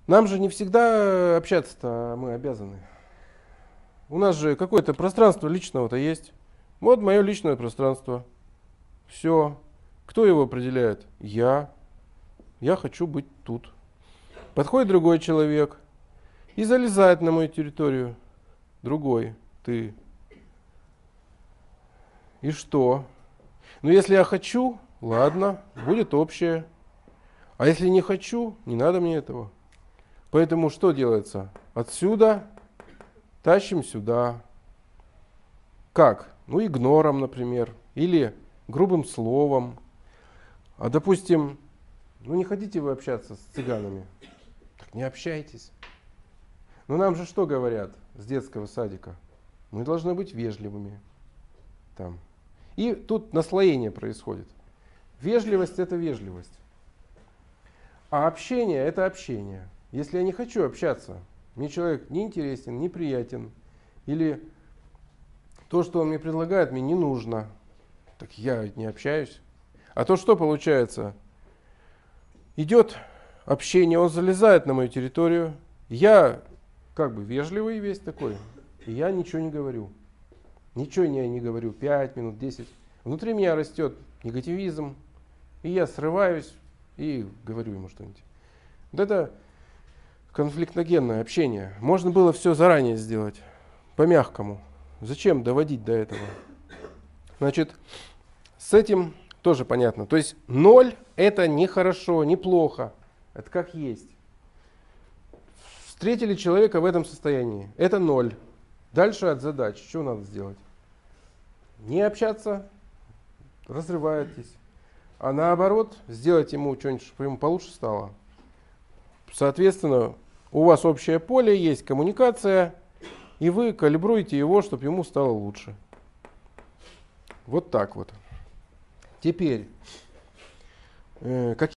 Нам же не всегда общаться-то мы обязаны. У нас же какое-то пространство личного-то есть. Вот мое личное пространство. Все. Кто его определяет? Я. Я хочу быть тут. Подходит другой человек и залезает на мою территорию. Другой. Ты. И что? Ну, если я хочу, ладно, будет общее. А если не хочу, не надо мне этого. Поэтому что делается? Отсюда тащим сюда. Как? Ну, игнором, например. Или грубым словом. А допустим, ну не хотите вы общаться с цыганами? Так не общайтесь. Но нам же что говорят с детского садика? Мы должны быть вежливыми. Там. И тут наслоение происходит. Вежливость — это вежливость. А общение — это общение. Если я не хочу общаться, мне человек не интересен, неприятен, или то, что он мне предлагает, мне не нужно, так я ведь не общаюсь. А то что получается? Идет общение, он залезает на мою территорию, я как бы вежливый весь такой, и я ничего не говорю. Ничего я не говорю 5 минут, 10. Внутри меня растет негативизм, и я срываюсь и говорю ему что-нибудь. Вот это конфликтогенное общение. Можно было все заранее сделать, по-мягкому. Зачем доводить до этого? Значит, с этим тоже понятно. То есть 0 это не хорошо, не плохо. Это как есть. Встретили человека в этом состоянии. Это 0. Дальше от задач. Что надо сделать? Не общаться, разрываетесь. А наоборот, сделать ему что-нибудь, чтобы ему получше стало. Соответственно, у вас общее поле, есть коммуникация, и вы калибруете его, чтобы ему стало лучше. Вот так вот. Теперь, какие